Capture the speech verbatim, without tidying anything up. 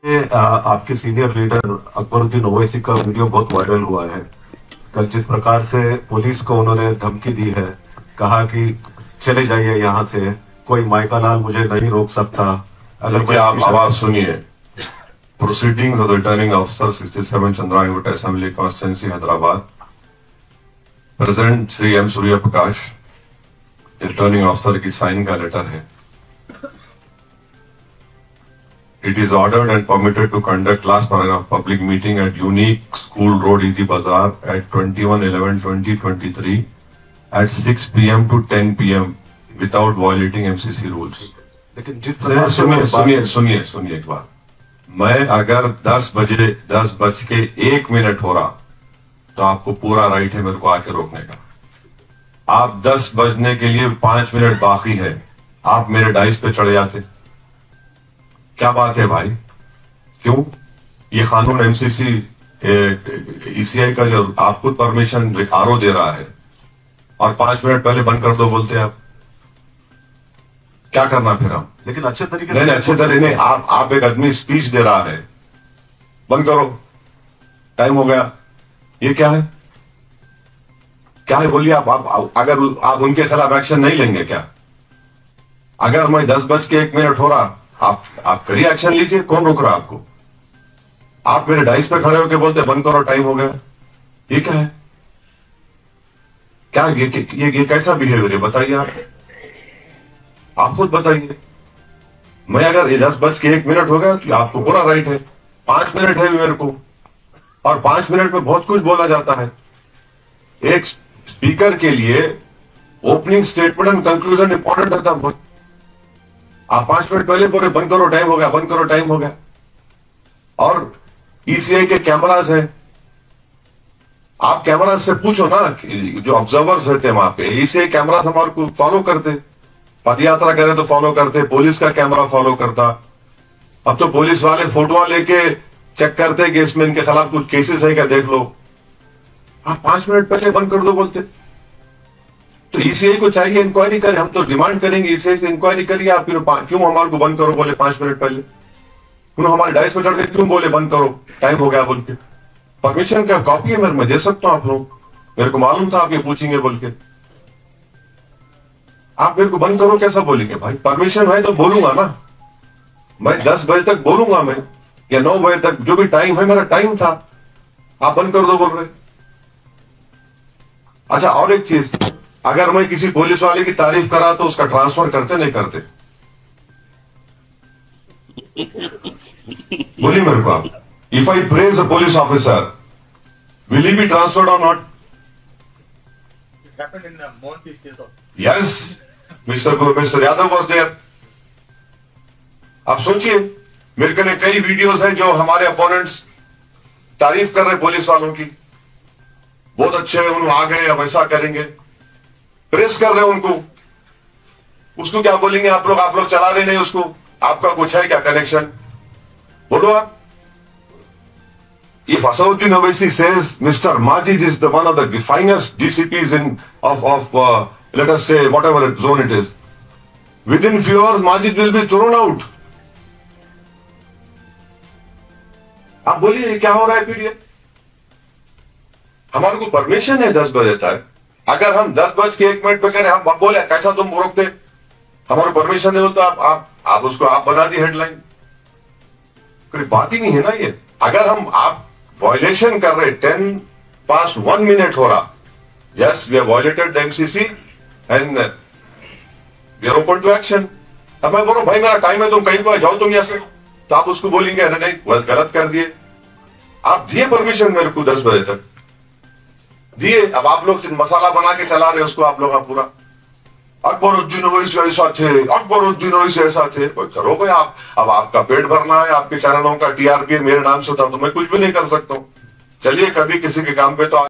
ये, आ, आपके senior leader Akbaruddin Owaisi का वीडियो बहुत वायरल हुआ है। कल जिस प्रकार से पुलिस को उन्होंने धमकी दी है, कहा कि चले जाइए यहाँ से, कोई माइका लाल मुझे नहीं रोक सकता। अगर कि आप आवाज सुनिए। Proceedings of the returning officer sixty seven Chandrayan assembly constituency Hyderabad. President Shri M Surya Prakash returning officer की साइन का लेटर है। It is ordered and permitted to conduct last paragraph public meeting at Unique School Road, Easy Bazaar at twenty-one eleven twenty twenty-three at six p m to ten p m without violating M C C rules. लेकिन जिस सुनिए सुनिए सुनिए सुनिए सुनिए एक बार। मैं अगर दस बजे दस बज के एक मिनट हो रहा तो आपको पूरा राइट है मेरे को आके रोकने का। आप दस बजने के लिए पांच मिनट बाकी है, आप मेरे डाइस पे चढ़ जाते। क्या बात है भाई? क्यों? ये कानून एमसीसी ईसीआई का जो आपको परमिशन आरओ दे रहा है और पांच मिनट पहले बंद कर दो बोलते हैं आप। क्या करना फिर हम? लेकिन अच्छे तरीके नहीं नहीं अच्छे तरीके नहीं। आप आप एक आदमी स्पीच दे रहा है, बंद करो, टाइम हो गया। ये क्या है? क्या है बोलिए आप, आप अगर आप उनके खिलाफ एक्शन नहीं लेंगे क्या? अगर मैं दस बज के एक मिनट हो रहा, आप आप करिए, एक्शन लीजिए। कौन रोक रहा आपको? आप मेरे डाइस पे खड़े होकर बोलते बंद करो, टाइम हो गया। ये क्या है? क्या ये ये, ये कैसा बिहेवियर है बताइए आप आप खुद बताइए। मैं अगर ये दस बज के एक मिनट हो गया तो आपको पूरा राइट है, पांच मिनट है मेरे को, और पांच मिनट में बहुत कुछ बोला जाता है। एक स्पीकर के लिए opening statement and conclusion important रहता बहुत। आप पांच मिनट पहले बोले बंद करो, टाइम हो गया, बंद करो, टाइम हो गया। और ईसीआई के कैमरास है, आप कैमरास से पूछो ना, जो ऑब्जर्वर्स रहते हैं वहां पे, ईसीआई कैमरास हमारे को फॉलो करते, पद यात्रा करे तो फॉलो करते, पुलिस का कैमरा फॉलो करता। अब तो पुलिस वाले फोटो लेके चेक करते कि इसमें इनके खिलाफ कुछ केसेस है क्या, देख लो। आप पांच मिनट पहले बंद कर दो बोलते। तो ईसीआई को चाहिए इंक्वायरी करे, हम तो डिमांड करेंगे ईसीआई से इंक्वायरी करिए। आप क्यों हमारे को बंद करो बोले पांच मिनट पहले? क्यों हमारे डाइस पे चढ़ के क्यों बोले बंद करो, टाइम हो गया बोल के? परमिशन का कॉपी है मेरे, मैं दे सकता हूं आप लोग, मेरे को मालूम था आप ये पूछेंगे बोल के। आप मेरे को बंद करो कैसा बोलेंगे भाई? परमिशन है तो बोलूंगा ना, मैं दस बजे तक बोलूंगा मैं, या नौ बजे तक, जो भी टाइम है मेरा टाइम था। आप बंद कर दो बोल रहे। अच्छा, और एक चीज, अगर मैं किसी पुलिस वाले की तारीफ करा तो उसका ट्रांसफर करते नहीं करते? बोलिए मेरे को आप। If I praise a police officer, will he be transferred और not? Yes, mister mister Yadav was there. आप सोचिए, मेरे को कई वीडियोस हैं जो हमारे अपोनेंट्स तारीफ कर रहे पुलिस वालों की, बहुत अच्छे हैं, उन्होंने आ गए, अब ऐसा करेंगे, प्रेस कर रहे हैं उनको। उसको क्या बोलेंगे आप लोग? आप लोग चला रहे नहीं उसको, आपका कुछ है क्या कनेक्शन? बोलो आप। If Asauddin Owaisi says Mister Majid is the one of the finest D C Ps in of of uh, let us say whatever zone it is, within few hours Majid will be thrown out. आप बोलिए क्या हो रहा है फिर? ये हमारे को परमिशन है दस बजे तक, अगर हम दस बज के एक मिनट पे करें, हम बोले कैसा तुम रोकते? हमारे परमिशन नहीं हो तो आप आप आप उसको आप बना दी हेडलाइन। कोई बात ही नहीं है ना ये। अगर हम आप वायलेशन कर रहे, टेन पास वन मिनट हो रहा, yes we have violated the MCC and we are open to action. अब मैं बोलो भाई मेरा टाइम है, तुम कहीं को जाओ तुम यहां से, तो आप उसको बोलेंगे अरे नहीं गलत कर दिए। आप दिए परमिशन मेरे को दस बजे तक दिए, अब आप लोग मसाला बना के चला रहे उसको आप लोग। आप पूरा अकबरुद्दीन ओवैसी ऐसा थे, अकबरुद्दीन ओवैसी ऐसा थे, करो भाई आप। अब आपका पेट भरना है, आपके चैनलों का टीआरपी मेरे नाम से होता तो मैं कुछ भी नहीं कर सकता हूं। चलिए कभी किसी के काम पे तो